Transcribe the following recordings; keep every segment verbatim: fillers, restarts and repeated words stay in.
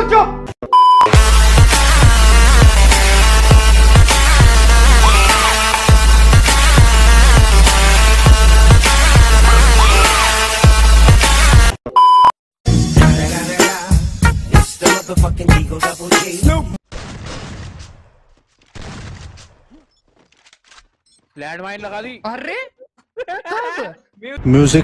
चुप। लैंडमाइन लगा दी। अरे म्यूजिक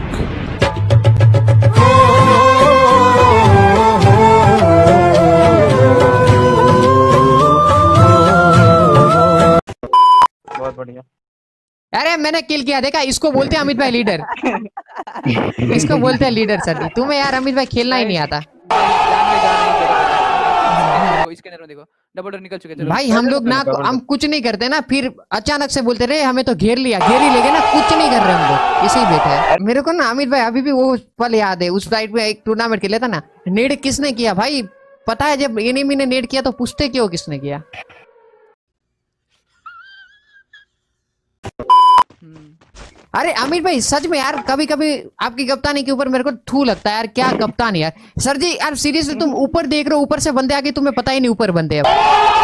बहुत बढ़िया। अरे मैंने किल किया, देखा? इसको बोलते हैं अमित भाई लीडर। इसको बोलते हैं लीडर सर। तुम्हें यार अमित भाई खेलना ही नहीं आता इसके अंदर देखो डबल डोर निकल चुके। भाई। हम लोग ना हम कुछ नहीं करते ना, फिर अचानक से बोलते रहे हमें तो घेर लिया, घेर ही लेंगे ना, कुछ नहीं कर रहे हम लोग, इसे ही बैठे हैं। मेरे को ना अमित भाई अभी भी वो पल याद है, उस साइड पे एक टूर्नामेंट खेला था ना, नेड किसने किया भाई पता है? जब एनिमी ने नेड किया तो पूछते क्यों किसने किया? अरे अमित भाई सच में यार, कभी कभी आपकी कप्तानी के ऊपर मेरे को थू लगता है यार। क्या कप्तान यार। सर जी यार सीरियसली, तुम ऊपर देख रहे हो, ऊपर से बंदे आगे, तुम्हें पता ही नहीं ऊपर बंदे हैं।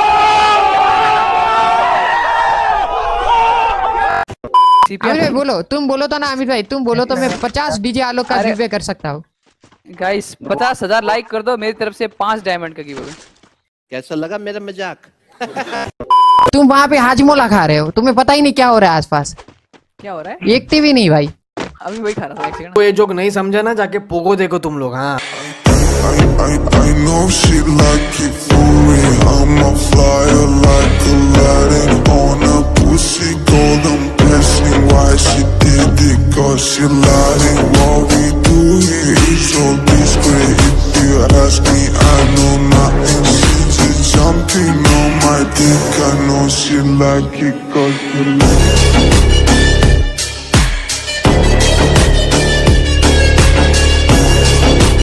अमित भाई बोलो, तुम बोलो तो ना अमित भाई, तुम बोलो तो मैं पचास डीजे आलोक का गिव कर सकता हूँ। गाइस पचास हजार लाइक कर दो, मेरी तरफ से पांच डायमंड का गिव। कैसा लगा मेरा मजाक? तुम वहाँ पे हाजमोला खा रहे हो, तुम्हें पता ही नहीं क्या हो रहा है आसपास। क्या हो रहा है? एक टीवी नहीं भाई, अभी वही खा रहा था। एक सेकंड। कोई जोक नहीं समझा ना, जाके पोगो देखो तुम लोग। हाँ I, I, I know she like it for real. I'm a flyer like Aladdin on a pussy golden blessing. Why she did it? Cause she lying. What we do here is so discreet. If you ask me, I know nothing. She just jumping on my dick. I know she like it cause she like it.